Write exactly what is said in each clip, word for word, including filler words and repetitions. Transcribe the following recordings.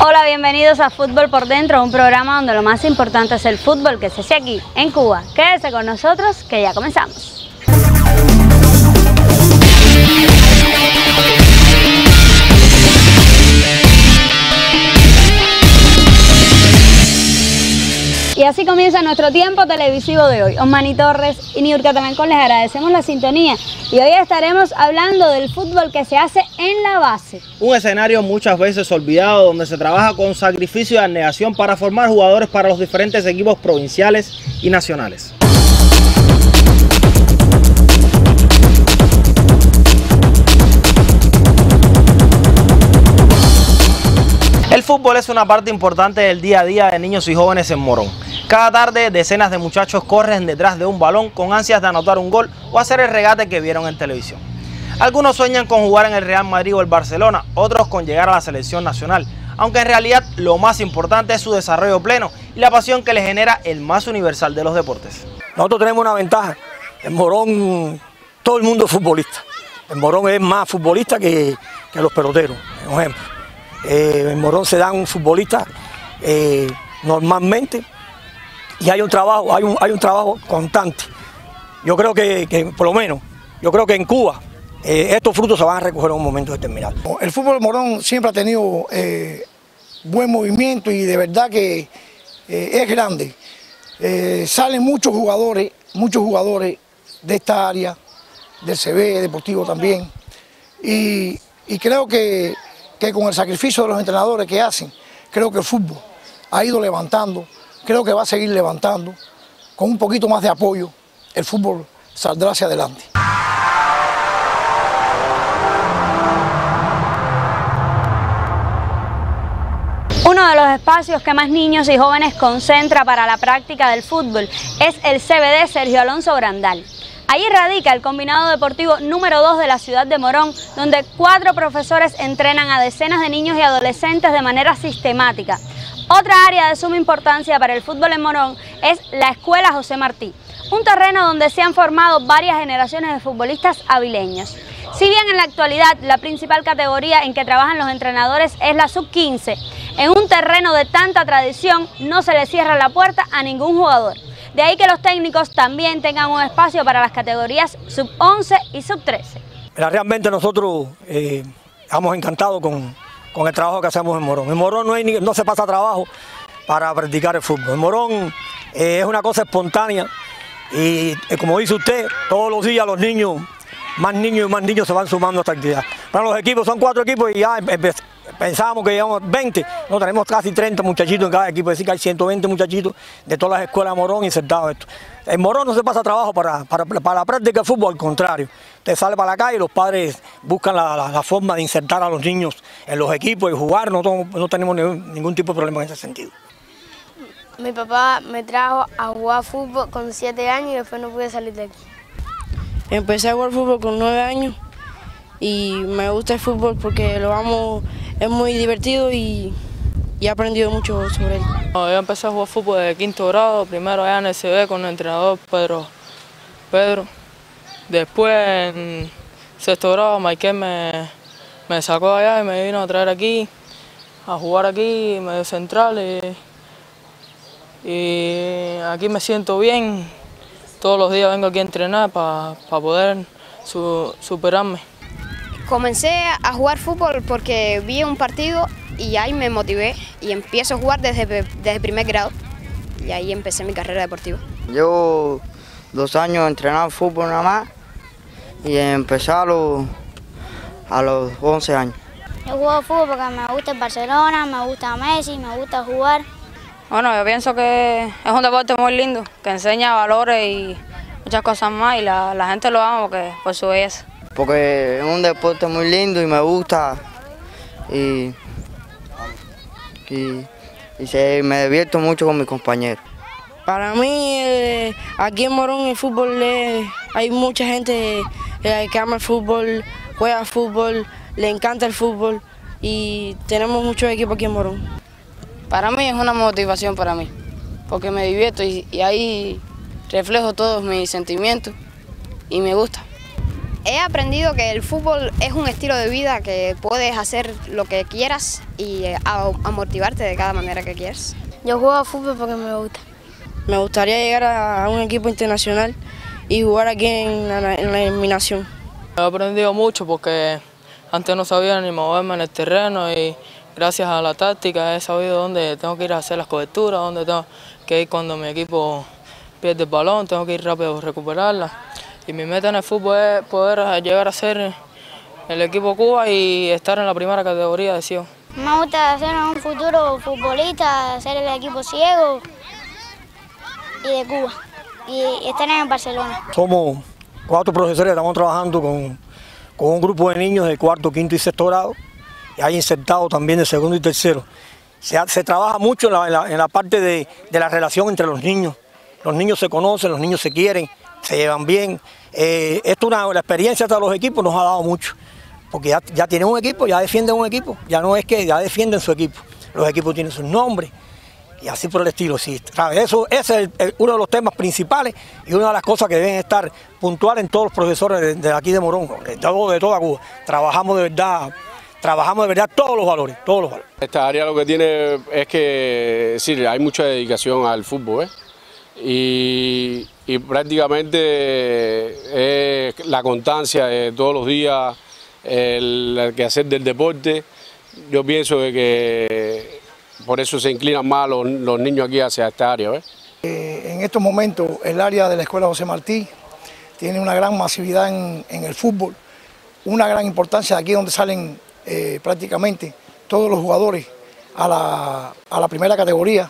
Hola, bienvenidos a Fútbol por Dentro, un programa donde lo más importante es el fútbol que se hace aquí, en Cuba. Quédese con nosotros que ya comenzamos. Y así comienza nuestro tiempo televisivo de hoy. Osmani Torres y Niurka Talancón les agradecemos la sintonía y hoy estaremos hablando del fútbol que se hace en la base. Un escenario muchas veces olvidado donde se trabaja con sacrificio y abnegación para formar jugadores para los diferentes equipos provinciales y nacionales. El fútbol es una parte importante del día a día de niños y jóvenes en Morón. Cada tarde decenas de muchachos corren detrás de un balón con ansias de anotar un gol o hacer el regate que vieron en televisión. Algunos sueñan con jugar en el Real Madrid o el Barcelona, otros con llegar a la selección nacional, aunque en realidad lo más importante es su desarrollo pleno y la pasión que le genera el más universal de los deportes. Nosotros tenemos una ventaja, en Morón todo el mundo es futbolista, en Morón es más futbolista que, que los peloteros, por ejemplo. Eh, en Morón se dan un futbolista eh, normalmente y hay un trabajo, hay un, hay un trabajo constante. Yo creo que, que por lo menos, yo creo que en Cuba eh, estos frutos se van a recoger en un momento determinado. El fútbol de Morón siempre ha tenido eh, buen movimiento y de verdad que eh, es grande. Eh, salen muchos jugadores, muchos jugadores de esta área, del C B, deportivo también, y, y creo que que con el sacrificio de los entrenadores que hacen, creo que el fútbol ha ido levantando, creo que va a seguir levantando, con un poquito más de apoyo, el fútbol saldrá hacia adelante. Uno de los espacios que más niños y jóvenes concentra para la práctica del fútbol es el C B D Sergio Alonso Grandal. Allí radica el combinado deportivo número dos de la ciudad de Morón, donde cuatro profesores entrenan a decenas de niños y adolescentes de manera sistemática. Otra área de suma importancia para el fútbol en Morón es la Escuela José Martí, un terreno donde se han formado varias generaciones de futbolistas avileños. Si bien en la actualidad la principal categoría en que trabajan los entrenadores es la sub quince, en un terreno de tanta tradición no se le cierra la puerta a ningún jugador. De ahí que los técnicos también tengan un espacio para las categorías sub once y sub trece. Mira, realmente nosotros eh, estamos encantados con, con el trabajo que hacemos en Morón. En Morón no, hay ni, no se pasa trabajo para practicar el fútbol. En Morón eh, es una cosa espontánea y eh, como dice usted, todos los días los niños, más niños y más niños se van sumando a esta actividad. Para los equipos son cuatro equipos y ya eh, pensábamos que llevamos veinte, no, tenemos casi treinta muchachitos en cada equipo, es decir que hay ciento veinte muchachitos de todas las escuelas de Morón insertados esto. En Morón no se pasa trabajo para, para, para la práctica de fútbol, al contrario. Usted sale para la calle y los padres buscan la, la, la forma de insertar a los niños en los equipos y jugar, no, no tenemos ningún, ningún tipo de problema en ese sentido. Mi papá me trajo a jugar fútbol con siete años y después no pude salir de aquí. Empecé a jugar fútbol con nueve años y me gusta el fútbol porque lo amo, es muy divertido y, y he aprendido mucho sobre él. Yo empecé a jugar fútbol de quinto grado, primero allá en el C B con el entrenador Pedro. Pedro. Después en sexto grado Michael me, me sacó allá y me vino a traer aquí, a jugar aquí, medio central y, y aquí me siento bien. Todos los días vengo aquí a entrenar para pa poder su, superarme. Comencé a jugar fútbol porque vi un partido y ahí me motivé y empiezo a jugar desde, desde primer grado y ahí empecé mi carrera deportiva. Llevo dos años entrenando fútbol nada más y empecé a los, a los once años. Yo juego fútbol porque me gusta el Barcelona, me gusta Messi, me gusta jugar. Bueno, yo pienso que es un deporte muy lindo, que enseña valores y muchas cosas más y la, la gente lo ama porque, por su belleza. Porque es un deporte muy lindo y me gusta y, y, y se, me divierto mucho con mis compañeros. Para mí, eh, aquí en Morón el fútbol, eh, hay mucha gente eh, que ama el fútbol, juega fútbol, le encanta el fútbol y tenemos muchos equipos aquí en Morón. Para mí es una motivación para mí, porque me divierto y, y ahí reflejo todos mis sentimientos y me gusta. He aprendido que el fútbol es un estilo de vida, que puedes hacer lo que quieras y a, a motivarte de cada manera que quieras. Yo juego a fútbol porque me gusta. Me gustaría llegar a un equipo internacional y jugar aquí en la, en la eliminación. He aprendido mucho porque antes no sabía ni moverme en el terreno y gracias a la táctica he sabido dónde tengo que ir a hacer las coberturas, dónde tengo que ir cuando mi equipo pierde el balón, tengo que ir rápido a recuperarla. Y mi meta en el fútbol es poder llegar a ser el equipo Cuba y estar en la primera categoría de Sion. Me gusta ser un futuro futbolista, ser el equipo ciego y de Cuba y estar en Barcelona. Somos cuatro profesores que estamos trabajando con, con un grupo de niños de cuarto, quinto y sexto grado y hay insertados también de segundo y tercero. Se, se trabaja mucho en la, en la, en la parte de, de la relación entre los niños. Los niños se conocen, los niños se quieren, se llevan bien. Eh, esto una, la experiencia de los equipos nos ha dado mucho, porque ya, ya tienen un equipo, ya defienden un equipo, ya no es que ya defienden su equipo, los equipos tienen sus nombres y así por el estilo. Sí, eso, ese es el, uno de los temas principales y una de las cosas que deben estar puntuales en todos los profesores de, de aquí de Morón, de, todo, de toda Cuba. Trabajamos de verdad, trabajamos de verdad todos los valores, todos los valores. Esta área lo que tiene es que sí, hay mucha dedicación al fútbol, ¿eh? Y, y prácticamente es la constancia de todos los días, el, el quehacer del deporte. Yo pienso de que por eso se inclinan más los, los niños aquí hacia esta área, ¿ves? Eh, en estos momentos el área de la Escuela José Martí tiene una gran masividad en, en el fútbol, una gran importancia de aquí donde salen eh, prácticamente todos los jugadores a la, a la primera categoría,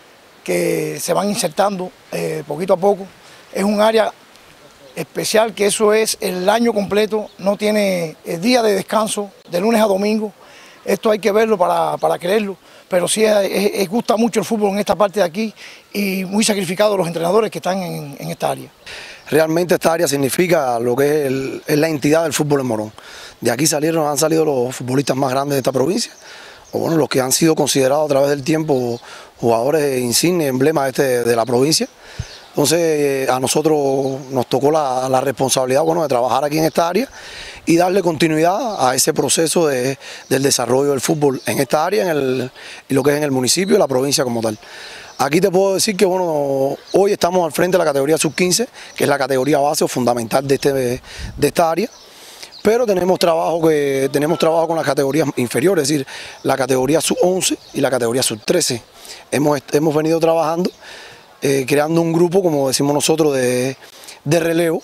que se van insertando eh, poquito a poco. Es un área especial que eso es el año completo, no tiene el día de descanso, de lunes a domingo. Esto hay que verlo para, para creerlo, pero sí es, es, es, gusta mucho el fútbol en esta parte de aquí y muy sacrificados los entrenadores que están en, en esta área. Realmente esta área significa lo que es, el, es la entidad del fútbol en Morón. De aquí salieron, han salido los futbolistas más grandes de esta provincia, o bueno, los que han sido considerados a través del tiempo jugadores insignes, emblemas este, de la provincia. Entonces a nosotros nos tocó la, la responsabilidad bueno, de trabajar aquí en esta área y darle continuidad a ese proceso de, del desarrollo del fútbol en esta área, en el, y lo que es en el municipio y la provincia como tal. Aquí te puedo decir que bueno, hoy estamos al frente de la categoría sub quince, que es la categoría base o fundamental de, este, de esta área. Pero tenemos trabajo, que, tenemos trabajo con las categorías inferiores, es decir, la categoría sub once y la categoría sub trece. Hemos, hemos venido trabajando, eh, creando un grupo, como decimos nosotros, de, de relevo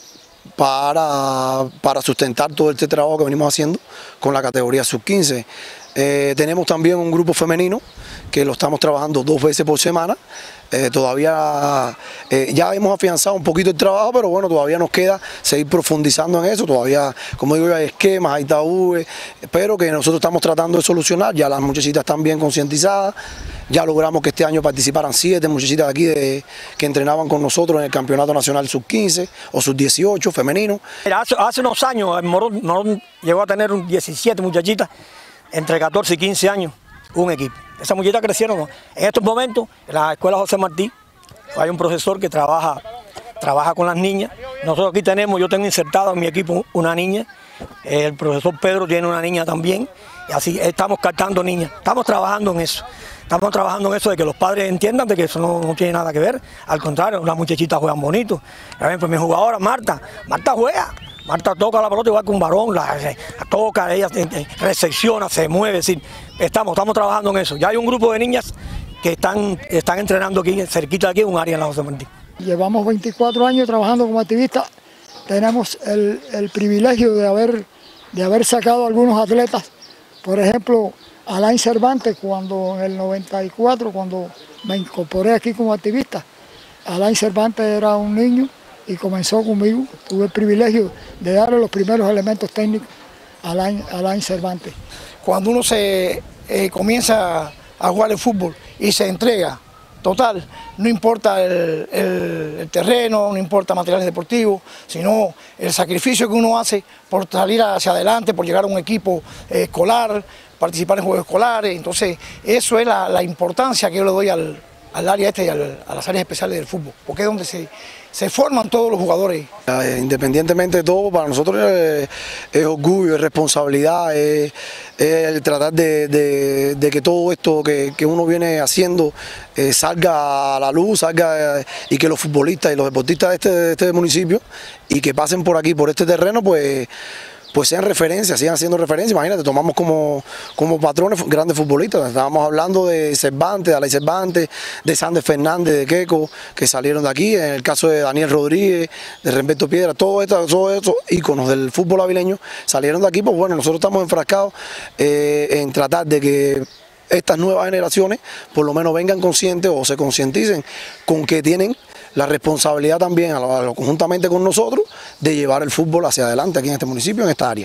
para, para sustentar todo este trabajo que venimos haciendo con la categoría sub quince. Eh, tenemos también un grupo femenino que lo estamos trabajando dos veces por semana. Eh, todavía eh, ya hemos afianzado un poquito el trabajo, pero bueno, todavía nos queda seguir profundizando en eso. Todavía, como digo, hay esquemas, hay tabúes, pero que nosotros estamos tratando de solucionar. Ya las muchachitas están bien concientizadas. Ya logramos que este año participaran siete muchachitas de aquí de, que entrenaban con nosotros en el Campeonato Nacional sub quince o sub dieciocho femenino. Hace, hace unos años el Morón, Morón llegó a tener un diecisiete muchachitas entre catorce y quince años, un equipo. Esas muchachitas crecieron. En estos momentos, en la Escuela José Martí, hay un profesor que trabaja, trabaja con las niñas. Nosotros aquí tenemos, yo tengo insertado en mi equipo una niña, el profesor Pedro tiene una niña también, y así estamos captando niñas. Estamos trabajando en eso. Estamos trabajando en eso de que los padres entiendan de que eso no, no tiene nada que ver. Al contrario, las muchachitas juegan bonito. Por ejemplo, mi jugadora Marta, Marta juega. Marta toca la pelota igual que un varón, la, la toca, ella recepciona, se mueve, es decir, estamos, estamos trabajando en eso. Ya hay un grupo de niñas que están, están entrenando aquí, cerquita de aquí, un área en la José Martí. Llevamos veinticuatro años trabajando como activistas, tenemos el, el privilegio de haber, de haber sacado algunos atletas, por ejemplo, Alain Cervantes, cuando en el noventa y cuatro, cuando me incorporé aquí como activista, Alain Cervantes era un niño y comenzó conmigo. Tuve el privilegio de darle los primeros elementos técnicos a Alain, Alain Cervantes. Cuando uno se eh, comienza a jugar el fútbol y se entrega total, no importa el, el, el terreno, no importa materiales deportivos, sino el sacrificio que uno hace por salir hacia adelante, por llegar a un equipo eh, escolar, participar en juegos escolares. Entonces eso es la, la importancia que yo le doy al, al área este y al, a las áreas especiales del fútbol, porque es donde se, se forman todos los jugadores. Independientemente de todo, para nosotros es, es orgullo, es responsabilidad, es, es el tratar de, de, de que todo esto que, que uno viene haciendo eh, salga a la luz, salga eh, y que los futbolistas y los deportistas de este, de este municipio y que pasen por aquí, por este terreno, pues pues sean referencias, sigan siendo referencias. Imagínate, tomamos como, como patrones grandes futbolistas. Estábamos hablando de Cervantes, de Alay Cervantes, de Sander Fernández, de Queco, que salieron de aquí. En el caso de Daniel Rodríguez, de Remberto Piedra, todos estos, todos estos íconos del fútbol avileño salieron de aquí. Pues bueno, nosotros estamos enfrascados eh, en tratar de que estas nuevas generaciones por lo menos vengan conscientes o se concienticen con que tienen la responsabilidad también, a lo, a lo, conjuntamente con nosotros, de llevar el fútbol hacia adelante aquí en este municipio, en esta área.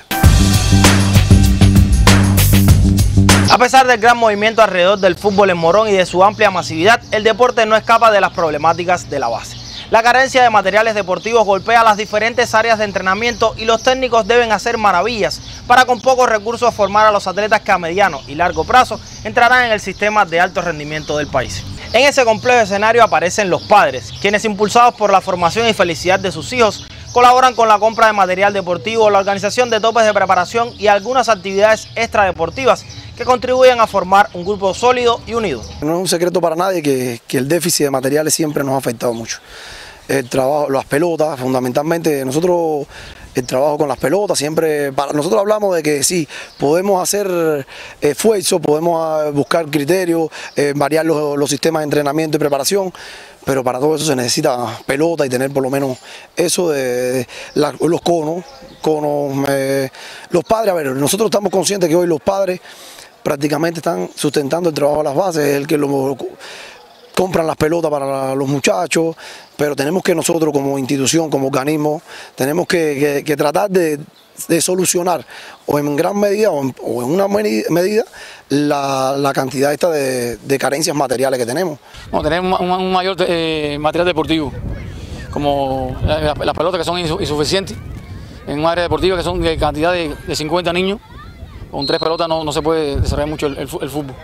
A pesar del gran movimiento alrededor del fútbol en Morón y de su amplia masividad, el deporte no escapa de las problemáticas de la base. La carencia de materiales deportivos golpea las diferentes áreas de entrenamiento y los técnicos deben hacer maravillas para con pocos recursos formar a los atletas que a mediano y largo plazo entrarán en el sistema de alto rendimiento del país. En ese complejo escenario aparecen los padres, quienes impulsados por la formación y felicidad de sus hijos, colaboran con la compra de material deportivo, la organización de topes de preparación y algunas actividades extradeportivas que contribuyen a formar un grupo sólido y unido. No es un secreto para nadie que, que el déficit de materiales siempre nos ha afectado mucho. El trabajo, las pelotas, fundamentalmente nosotros, el trabajo con las pelotas, siempre, para nosotros hablamos de que sí, podemos hacer esfuerzo, podemos buscar criterios, eh, variar los, los sistemas de entrenamiento y preparación, pero para todo eso se necesita pelota y tener por lo menos eso de, de la, los conos, conos eh, los padres. A ver, nosotros estamos conscientes que hoy los padres prácticamente están sustentando el trabajo de las bases, el que lo compran las pelotas para los muchachos, pero tenemos que nosotros como institución, como organismo, tenemos que, que, que tratar de, de solucionar o en gran medida o en, o en una medida la, la cantidad esta de, de carencias materiales que tenemos. No, tenemos un, un mayor eh, material deportivo, como las la pelotas que son insuficientes, en un área deportiva que son de cantidad de, de cincuenta niños, con tres pelotas no, no se puede desarrollar mucho el, el, el fútbol.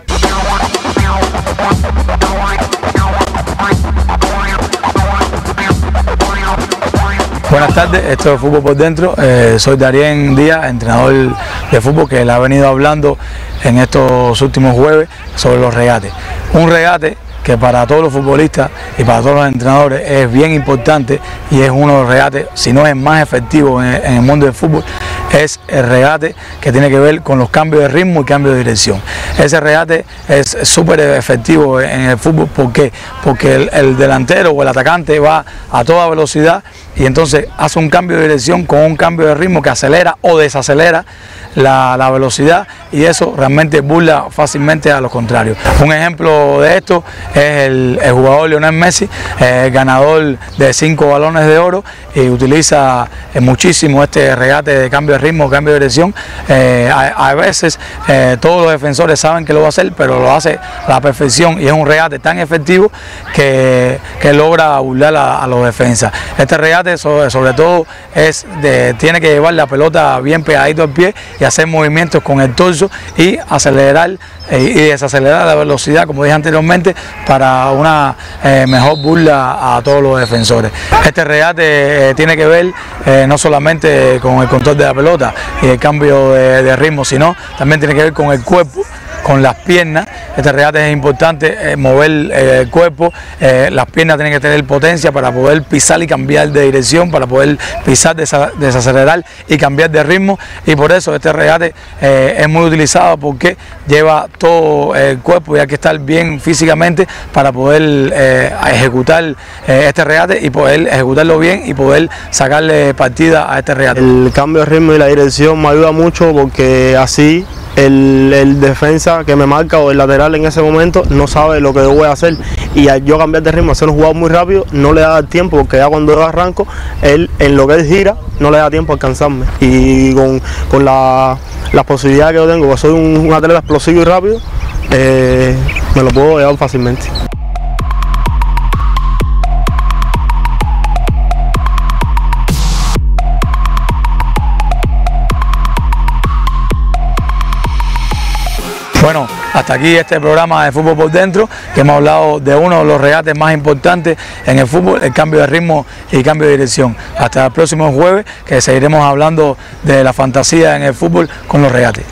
Buenas tardes, esto es Fútbol por Dentro, eh, soy Darien Díaz, entrenador de fútbol que le ha venido hablando en estos últimos jueves sobre los regates. Un regate que para todos los futbolistas y para todos los entrenadores es bien importante y es uno de los regates, si no es más efectivo en, en el mundo del fútbol, es el regate que tiene que ver con los cambios de ritmo y cambios de dirección. Ese regate es súper efectivo en el fútbol. ¿Por qué? Porque el, el delantero o el atacante va a toda velocidad y entonces hace un cambio de dirección con un cambio de ritmo que acelera o desacelera la, la velocidad y eso realmente burla fácilmente a los contrarios. Un ejemplo de esto es el, el jugador Lionel Messi, eh, ganador de cinco balones de oro y utiliza eh, muchísimo este regate de cambio de ritmo, cambio de dirección. Eh, a, a veces eh, todos los defensores saben que lo va a hacer, pero lo hace a la perfección y es un regate tan efectivo que, que logra burlar a, a los defensas. Este regate sobre, sobre todo es de, tiene que llevar la pelota bien pegadito al pie y hacer movimientos con el torso y acelerar eh, y desacelerar la velocidad, como dije anteriormente, para una eh, mejor burla a todos los defensores. Este regate eh, tiene que ver eh, no solamente con el control de la pelota y el cambio de, de ritmo, sino también tiene que ver con el cuerpo, con las piernas. Este regate es importante, eh, mover eh, el cuerpo, eh, las piernas tienen que tener potencia para poder pisar y cambiar de dirección, para poder pisar, desa desacelerar y cambiar de ritmo, y por eso este regate eh, es muy utilizado porque lleva todo el cuerpo y hay que estar bien físicamente para poder eh, ejecutar eh, este regate y poder ejecutarlo bien y poder sacarle partida a este regate. El cambio de ritmo y la dirección me ayuda mucho porque así El, el defensa que me marca o el lateral en ese momento no sabe lo que yo voy a hacer y al yo cambiar de ritmo, hacer un jugador muy rápido, no le da tiempo porque ya cuando yo arranco, él en lo que él gira no le da tiempo a alcanzarme y con, con la, la posibilidad que yo tengo, que soy un, un atleta explosivo y rápido, eh, me lo puedo llevar fácilmente. Bueno, hasta aquí este programa de Fútbol por Dentro, que hemos hablado de uno de los regates más importantes en el fútbol, el cambio de ritmo y cambio de dirección. Hasta el próximo jueves, que seguiremos hablando de la fantasía en el fútbol con los regates.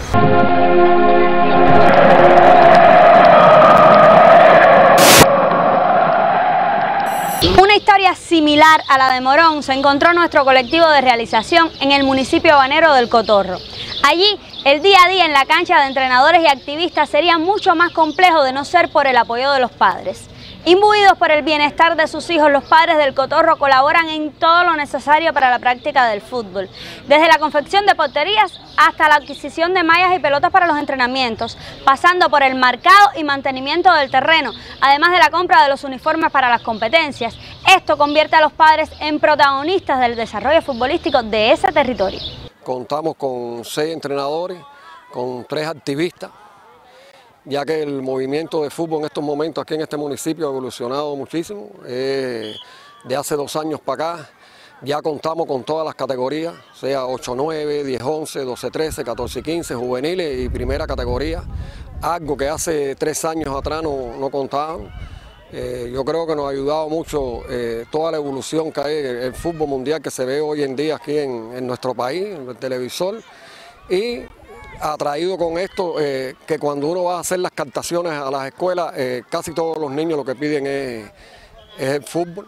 Una historia similar a la de Morón se encontró nuestro colectivo de realización en el municipio habanero del Cotorro. Allí, el día a día en la cancha de entrenadores y activistas sería mucho más complejo de no ser por el apoyo de los padres. Imbuidos por el bienestar de sus hijos, los padres del Cotorro colaboran en todo lo necesario para la práctica del fútbol, desde la confección de porterías hasta la adquisición de mallas y pelotas para los entrenamientos, pasando por el marcado y mantenimiento del terreno, además de la compra de los uniformes para las competencias. Esto convierte a los padres en protagonistas del desarrollo futbolístico de ese territorio. Contamos con seis entrenadores, con tres activistas, ya que el movimiento de fútbol en estos momentos aquí en este municipio ha evolucionado muchísimo. Eh, de hace dos años para acá ya contamos con todas las categorías, sea ocho nueve, diez once, doce trece, catorce quince, juveniles y primera categoría, algo que hace tres años atrás no, no contaban. Eh, yo creo que nos ha ayudado mucho eh, toda la evolución que hay en el fútbol mundial que se ve hoy en día aquí en, en nuestro país, en el televisor, y ha traído con esto eh, que cuando uno va a hacer las captaciones a las escuelas, eh, casi todos los niños lo que piden es, es el fútbol.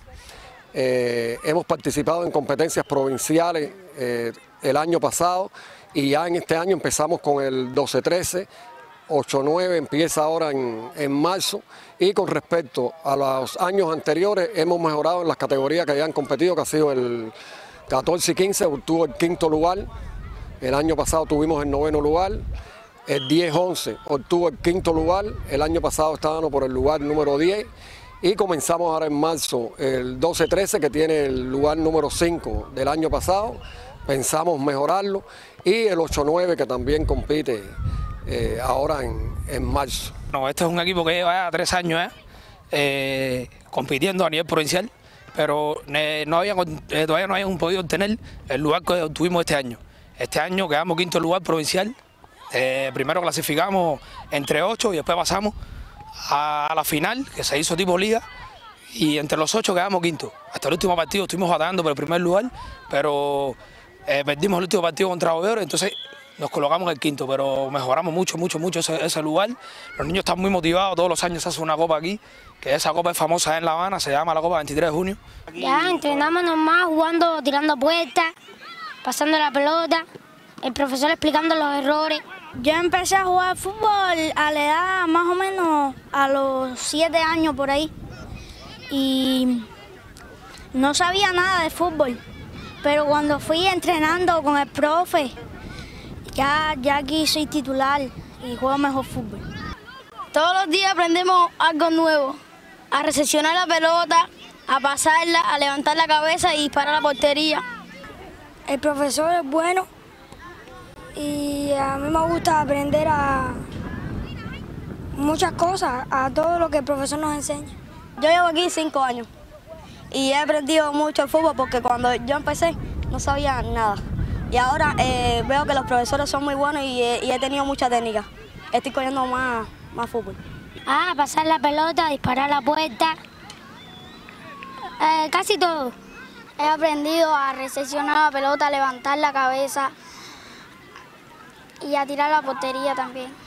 Eh, hemos participado en competencias provinciales eh, el año pasado y ya en este año empezamos con el doce trece, ocho nueve empieza ahora en, en marzo, y con respecto a los años anteriores hemos mejorado en las categorías que ya han competido, que ha sido el catorce y quince, obtuvo el quinto lugar. El año pasado tuvimos el noveno lugar, el diez once obtuvo el quinto lugar, el año pasado estábamos por el lugar número diez y comenzamos ahora en marzo el doce trece que tiene el lugar número cinco del año pasado, pensamos mejorarlo, y el ocho nueve que también compite eh, ahora en, en marzo. No, este es un equipo que lleva tres años ¿eh? Eh, compitiendo a nivel provincial, pero eh, no habían, eh, todavía no habían podido obtener el lugar que obtuvimos este año. Este año quedamos quinto lugar provincial, eh, primero clasificamos entre ocho y después pasamos a la final, que se hizo tipo liga, y entre los ocho quedamos quinto. Hasta el último partido estuvimos batallando por el primer lugar, pero eh, perdimos el último partido contra Oviedo, entonces nos colocamos en el quinto, pero mejoramos mucho, mucho, mucho ese, ese lugar. Los niños están muy motivados, todos los años se hace una copa aquí, que esa copa es famosa en La Habana, se llama la Copa veintitrés de junio. Ya entrenamos nomás, jugando, tirando puertas, pasando la pelota, el profesor explicando los errores. Yo empecé a jugar fútbol a la edad más o menos a los siete años por ahí y no sabía nada de fútbol, pero cuando fui entrenando con el profe, ya, ya aquí soy titular y juego mejor fútbol. Todos los días aprendemos algo nuevo, a recepcionar la pelota, a pasarla, a levantar la cabeza y disparar a la portería. El profesor es bueno y a mí me gusta aprender a muchas cosas, a todo lo que el profesor nos enseña. Yo llevo aquí cinco años y he aprendido mucho el fútbol porque cuando yo empecé no sabía nada. Y ahora eh, veo que los profesores son muy buenos y, eh, y he tenido mucha técnica. Estoy cogiendo más, más fútbol. Ah, pasar la pelota, disparar la puerta, eh, casi todo. He aprendido a recepcionar la pelota, a levantar la cabeza y a tirar la portería también.